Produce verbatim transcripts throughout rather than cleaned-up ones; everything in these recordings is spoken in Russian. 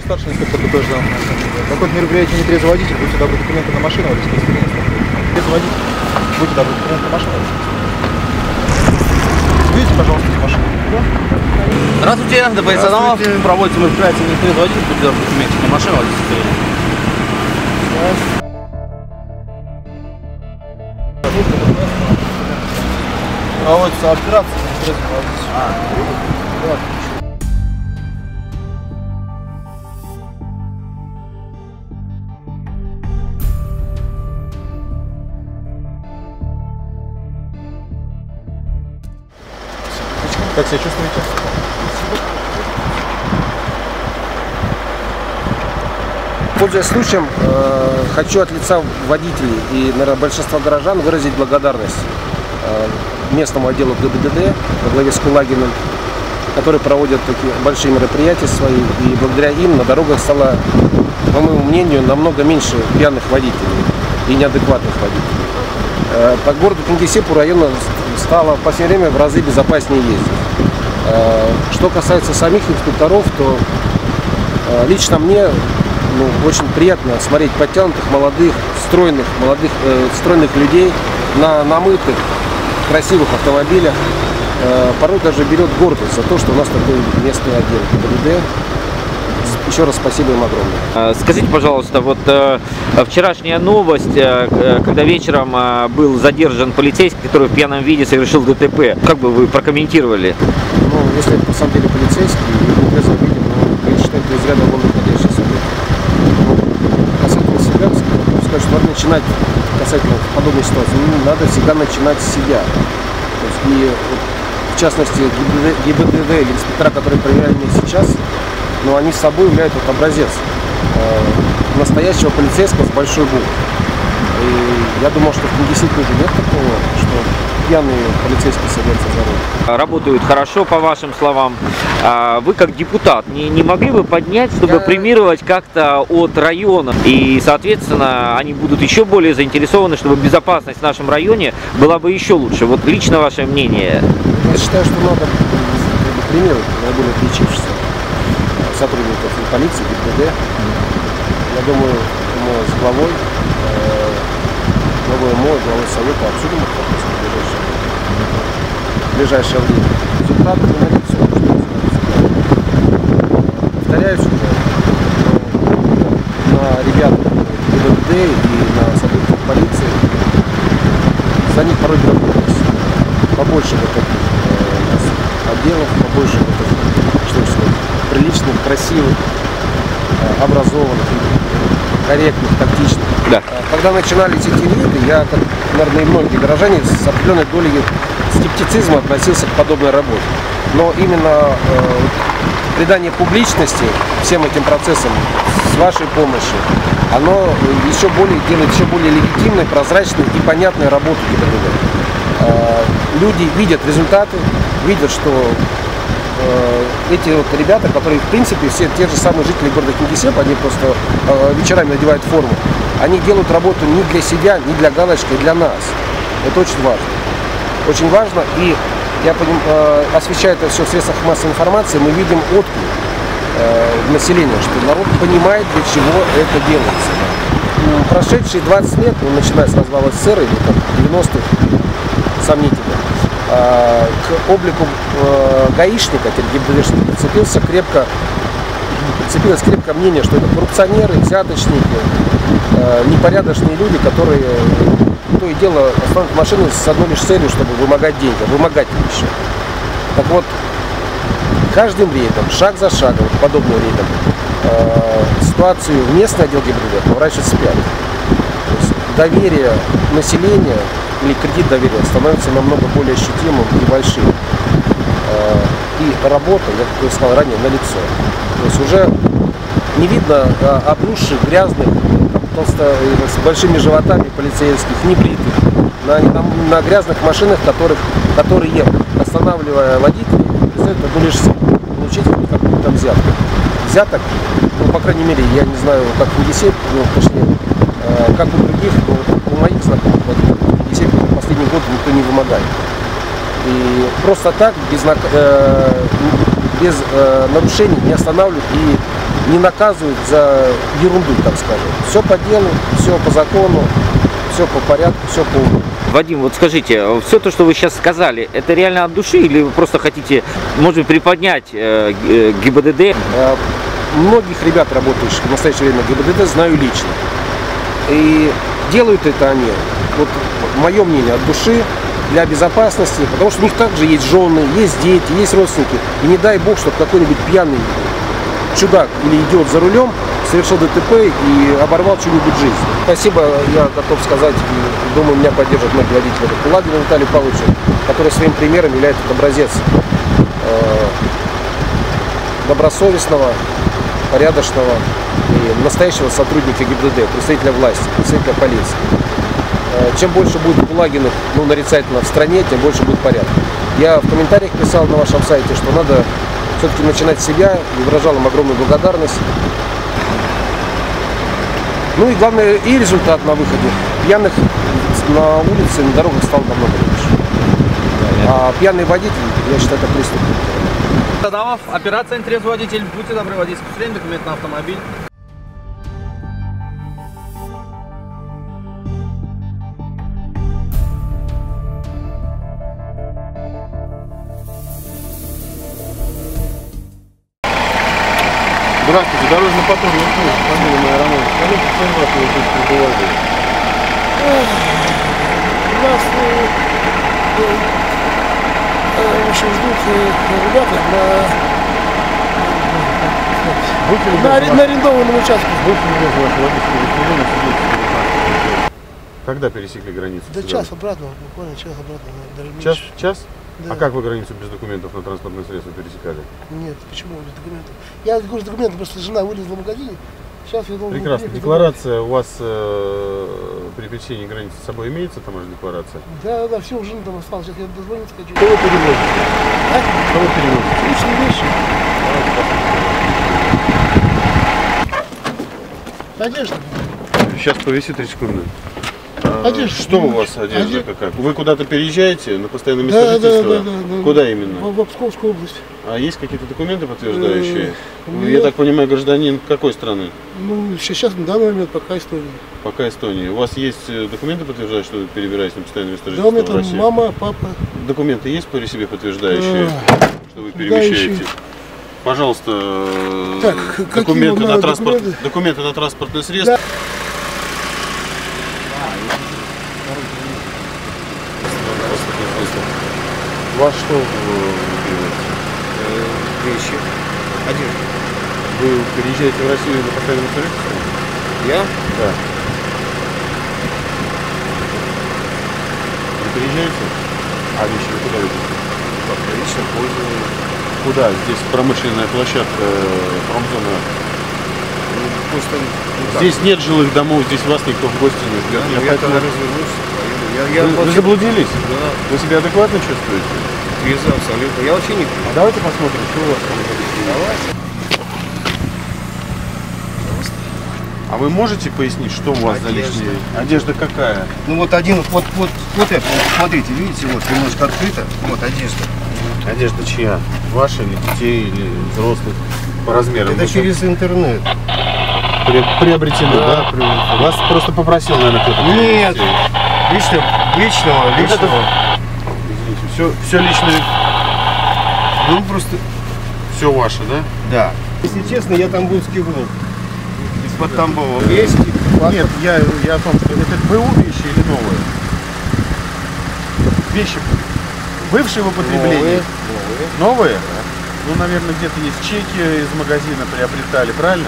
старший инспектор тоже. Какое-то мероприятие не трезвый водитель, будьте добры, документы на машину, водительское свидетельство. Трезвый водитель, будьте добры, документы на машину. Видите, пожалуйста, из машины. Здравствуйте, ДП Исанов. Проводится мероприятие не трезвый водитель, будьте добры, документы на машину, водительское свидетельство. Проводится операция не трезвый водитель. А, да. Как себя чувствуете? Пользуясь случаем, э, хочу от лица водителей и, наверное, большинства горожан выразить благодарность э, местному отделу ГИБДД во главе с Кулагиным, которые проводят такие большие мероприятия свои, и благодаря им на дорогах стало, по моему мнению, намного меньше пьяных водителей и неадекватных водителей. Э, по городу Кингисеппу району стало в последнее время в разы безопаснее ездить. Что касается самих инспекторов, то лично мне ну, очень приятно смотреть подтянутых, молодых, стройных, молодых, э, стройных людей на намытых, красивых автомобилях. Э, порой даже берет гордость за то, что у нас такой местный отдел ГИБДД. Еще раз спасибо им огромное. Скажите, пожалуйста, вот э, вчерашняя новость, э, когда вечером э, был задержан полицейский, который в пьяном виде совершил ДТП. Как бы вы прокомментировали? Ну, если это на самом деле полицейский, не трезвый виде, но я считаю, это из ряда вон выходящий событий. Касательно себя, хочу сказать, что надо начинать, касательно подобной ситуации, надо всегда начинать с себя. То есть, и вот, в частности, ГИБДД, ГИБДД или инспектора, которые проверяли меня сейчас, но они с собой являются вот образец э, настоящего полицейского с большой буквы. И я думал, что в Кингисеппе уже нет такого, что пьяные полицейские садятся за руль. Работают хорошо, по вашим словам. А вы как депутат не, не могли бы поднять, чтобы я... премировать как-то от района? И, соответственно, они будут еще более заинтересованы, чтобы безопасность в нашем районе была бы еще лучше. Вот лично ваше мнение. Я считаю, что надо премировать наиболее отличившихся сотрудников полиции, ГИБДД. Я думаю, мы с главой, э, главой МО, главой совета обсудим этот вопрос в ближайшее, в ближайшее время. Результаты на лицо. Повторяюсь уже, на ребят ГИБДД и на сотрудников полиции, за них порой беспокоюсь. Побольше вот таких э, отделов, побольше вот таких, что сказать, приличных, красивых, образованных, корректных, тактичных. Да. Когда начинались эти виды, я, как, наверное, и многие горожане, с определенной долей скептицизма относился к подобной работе. Но именно э, придание публичности всем этим процессам с вашей помощью, оно еще более делает еще более легитимной, прозрачной и понятной работу ГИБДД. Э, люди видят результаты, видят, что эти вот ребята, которые в принципе все те же самые жители города Кингисеппа, они просто э, вечерами надевают форму, они делают работу не для себя, не для галочки, а для нас. Это очень важно. Очень важно, и я поним, э, освещаю это все в средствах массовой информации, мы видим отклик э, населения, что народ понимает, для чего это делается. Прошедшие двадцать лет, ну, начиная с развала СССР или там, девяностых, сомнительно, к облику э, гаишника, ГИБДДшника, прицепился крепко, прицепилось крепко мнение, что это коррупционеры, взяточники, э, непорядочные люди, которые то и дело остановят машину с одной лишь целью, чтобы вымогать деньги, вымогать еще. Так вот, каждым рейдом, шаг за шагом, подобным рейдом, э, ситуацию в местный отдел ГИБДД поворачивается вспять. То есть доверие населения или кредит доверия становится намного более ощутимым и большим. И работа, я, как я сказал ранее, на лицо. То есть уже не видно обросших, грязных, толсто, с большими животами полицейских, небритых, на, на, на грязных машинах, которых, которые, останавливая водителей, представляют одну лишь цель – получить какую-то там взятку. Взяток, ну, по крайней мере, я не знаю, как в Кингисеппе, ну, точнее, как у других, но у моих знакомых водителей в Кингисеппе последний год никто не вымогает. И просто так, без, э, без э, нарушений не останавливают и не наказывают за ерунду, так скажем. Все по делу, все по закону, все по порядку, все по уму. Вадим, вот скажите, все то, что вы сейчас сказали, это реально от души или вы просто хотите, может быть, приподнять э, ГИБДД? Э, многих ребят, работающих в настоящее время в ГИБДД, знаю лично. И делают это они, вот мое мнение, от души, для безопасности, потому что у них также есть жены, есть дети, есть родственники. И не дай бог, чтобы какой-нибудь пьяный чудак или идиот за рулем совершил ДТП и оборвал чью-нибудь жизнь. Спасибо, я готов сказать, и думаю, меня поддержат многие водители. Кулагину Виталию Павловичу, который своим примером является образец э, добросовестного, порядочного и настоящего сотрудника ГИБДД, представителя власти, представителя полиции. Э, чем больше будет Кулагиных, ну, нарицательно в стране, тем больше будет порядка. Я в комментариях писал на вашем сайте, что надо все-таки начинать с себя, и выражал им огромную благодарность. Ну и главное, и результат на выходе. Пьяных на улице, на дорогах стало намного меньше. А пьяный водитель, я считаю, это преступник. Адамов, операция «Нетрезвый водитель». Будьте добры, водительское удостоверение, документ на автомобиль. Здравствуйте, дорожно-патрульная служба, фамилия моя Роман. Скажите, что у вас тут прибывает? Нас, в общем, ждут ребята на, на, на арендованном участке. Когда пересекли границу? Да час обратно, буквально час обратно. Час? Час? Да. А как вы границу без документов на транспортное средство пересекали? Нет, почему без документов? Я говорю, с документами, просто жена вылезла в магазине. Сейчас я должен... Прекрасно. Декларация у вас э, при пересечении границы с собой имеется, таможенная декларация? Да, да, все, у жены там осталось. Сейчас я дозвониться хочу. Что вы перевозите? А? Что вы перевозите? Личные вещи. Одежда. Сейчас повисит три секунды. Одежда. Что у вас одежда, Одежда. какая? Вы куда-то переезжаете на постоянное место Да, жительства? да, да, да, да. Куда именно? В, в Псковскую область. А есть какие-то документы подтверждающие? Э, Я нет. так понимаю, гражданин какой страны? Ну, сейчас на данный момент пока Эстония. Пока Эстония. У вас есть э, документы, подтверждающие, что вы перебираетесь на постоянное место Да, у жительства меня в там России? мама, папа. Документы есть по себе подтверждающие, Да. что вы Да, перемещаетесь? еще. Пожалуйста, э, Так, какие документы, вам на надо транспорт, документы? документы на транспортное средство. Да. Вас что переводится? Вещи, одежда. Вы переезжаете в Россию на постоянное место жительства? Я? Да. Вы переезжаете? А вещи вы куда везете? Лично пользуюсь. Куда? Здесь промышленная площадка, промзона. Просто Здесь нет жилых домов, здесь вас никто в гости не ждет. Я поэтому- развернусь. Я, Вы, вы заблудились? Да, Вы себя адекватно чувствуете? Виза абсолютно. Я вообще не... А давайте посмотрим, что у вас там. Давайте. А вы можете пояснить, что у вас за Одежда. личные? Одежда какая? Ну вот один, вот, вот, вот это, вот, смотрите, видите, вот немножко открыто, вот одежда. Одежда чья? Ваша или детей, или взрослых? По размерам? Это Вы через интернет. при- приобретены, да? приобретены. Вас просто попросил, наверное, кто-то. Нет, приобрести. лично, личного, Вот это- личного. Извините, все, все личное, Ну просто, все ваше, да? да. Если честно, я там был скигнул. Из-под Тамбова. Есть? Нет, я, я о том, что это БУ вещи или новые? Вещи бывшие в употреблении? Новые. Новые? Ну, наверное, где-то есть чеки из магазина приобретали, правильно?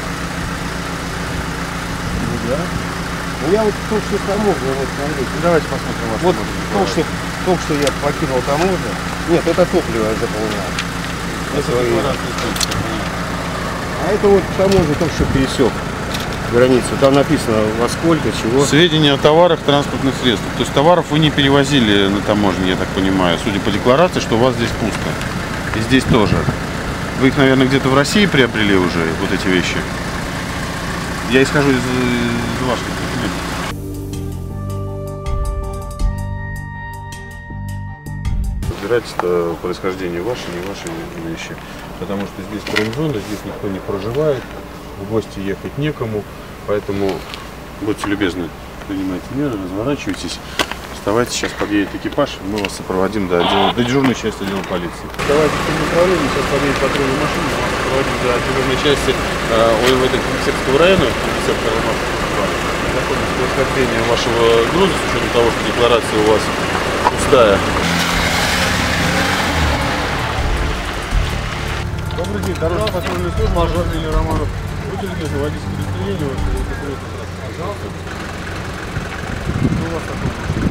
Ну да. Ну я вот только что таможню, вот смотрите. Ну, давайте посмотрим ваш Вот таможенный только что, декларацию. только что я покинул таможню. Нет, это топливо я заполнял. Это свои. декларация стоит. А это вот таможню только что пересек границу. Там написано во сколько, чего. Сведения о товарах, транспортных средствах. То есть товаров вы не перевозили на таможне, я так понимаю, судя по декларации, что у вас здесь пусто. И здесь тоже. Вы их, наверное, где-то в России приобрели уже, вот эти вещи. Я исхожу из, из ваших документов. разбирательство происхождения ваши, не ваши вещи. Потому что здесь промзона, здесь никто не проживает, в гости ехать некому. Поэтому будьте любезны, принимайте меры, разворачивайтесь. Вставайте, сейчас подъедет экипаж, мы вас сопроводим до, отдела, до дежурной части отдела полиции. Давайте в том направлении, сейчас подъедет патрульная машина, мы вас сопроводим до дежурной части э, ОМВД Киргизского района, знакомиться с происхождением вашего груза, с учетом того, что декларация у вас пустая. Добрый день, дорожная патрульная служба, Мажор Илья Романов. Будьте любезны, водительское удостоверение ваше, пожалуйста. Что у вас такое?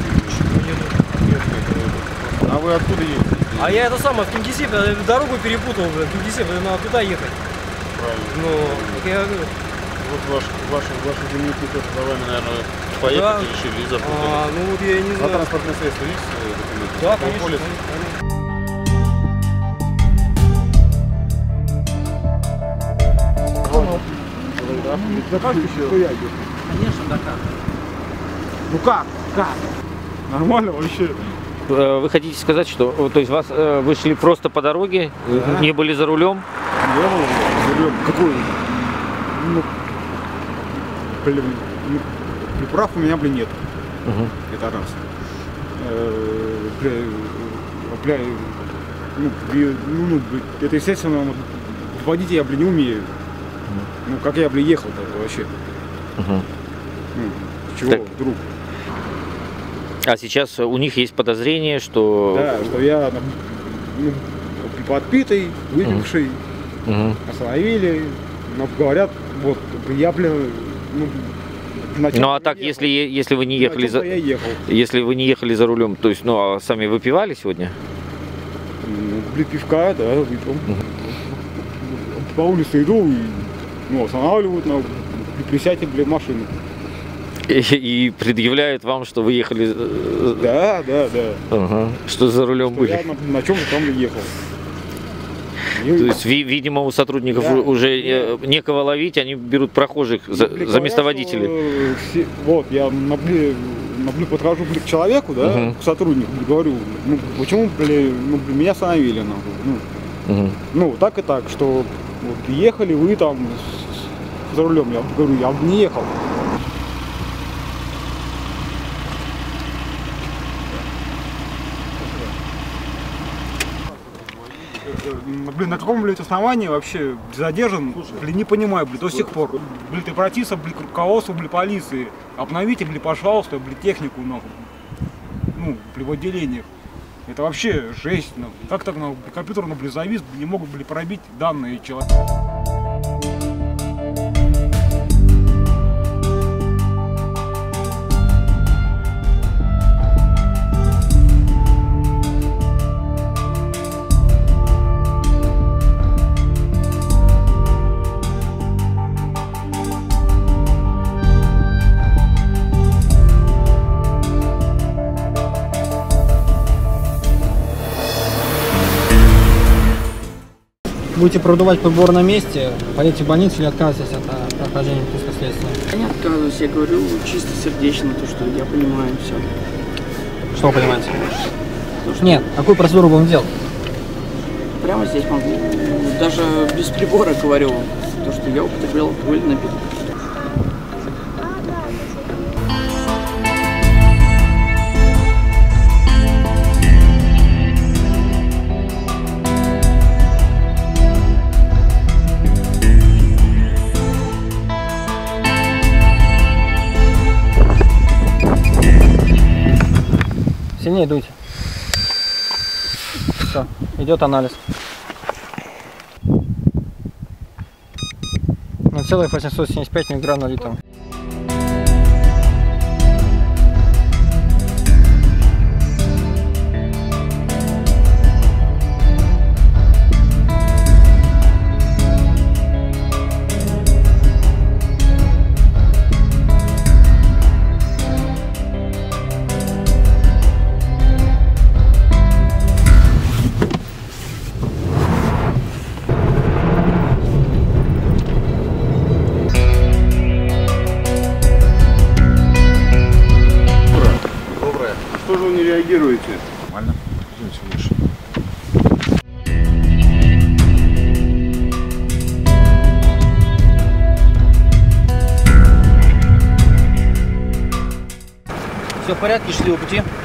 А вы откуда едете? А я это самое, в Кингисепп, дорогу перепутал, в Кингисепп, надо туда ехать. Правильно. Ну, как я говорю. Вот ваш, ваши, ваши земляки тоже за вами, наверное, поехать Да. решили и запутали. А, ну вот я и не На знаю. транспортное средство есть документы? Да, По конечно, полису? Конечно, да как. Ну как? Как? Нормально вообще? Э, Вы хотите сказать, что э, то есть вас э, вы шли просто по дороге, Да. не были за рулем? Не было за рулем. Какой? Ну, блин, ну, ну, прав у меня, блин, нет. Мгм. Это раз. Э, бля, э, бля, ну, бля, ну, ну, бля, это естественно, водить я, блин, не умею. Ну, как я, блин, ехал-то вообще? Мгм. Ну, с чего Так. вдруг? А сейчас у них есть подозрение, что... Да, что я ну, подпитый, выпивший, Мгм. остановили, но говорят, вот, я, блин, ну, вначале Ну а я так, ехал. если, е- если вы не Ну, ехали а чё-то за... я ехал. Если вы не ехали за рулем, то есть, ну, а сами выпивали сегодня? Ну, блин, пивка, да, выпил. По улице иду, и, ну, останавливают, на, присядьте, блин, в машину. И, и предъявляют вам, что вы ехали... э, Да, да, да. Ага, что за рулем Что были. я на, на чем же там ехал. И- То есть, ви- видимо, у сотрудников Да. у- уже э, некого ловить, они берут прохожих за, Блин, за говорят, место что, водителей. э, все- вот, я на, блин, на, блин, подхожу, блин, к человеку, да, Мгм. к сотруднику, блин, говорю, ну, почему, блин, ну, блин, меня остановили, нахуй, ну, Мгм. ну, так и так, что вот, ехали вы там с- с- за рулем, я говорю, я не ехал. Блин, на каком, блядь, основании вообще задержан, блин, не понимаю, блин, до сих пор. Блин, ты обратиться, блин, к руководству, блин, полиции, обновите, блин, пожалуйста, блин, технику, нахуй, ну, блин, в отделениях. Это вообще жесть, ну, как так, ну, компьютер, ну, блин, завис, блин, не могут, блин, пробить данные человека. Будете продувать подбор на месте, поедете в больницу или откажетесь от а, прохождения медицинского следствия? Я не отказываюсь, я говорю чисто сердечно, то, что я понимаю все. Что вы понимаете? Нет, какую процедуру будем делать? Прямо здесь могу, даже без прибора говорю, то, что я употреблял алкогольный напиток. Сильнее дуйте. Все, идет анализ. ноль целых восемьсот семьдесят пять миллиграмм на литр. Что же вы не реагируете? Нормально. Пойдемте в машину. Все в порядке, счастливого пути.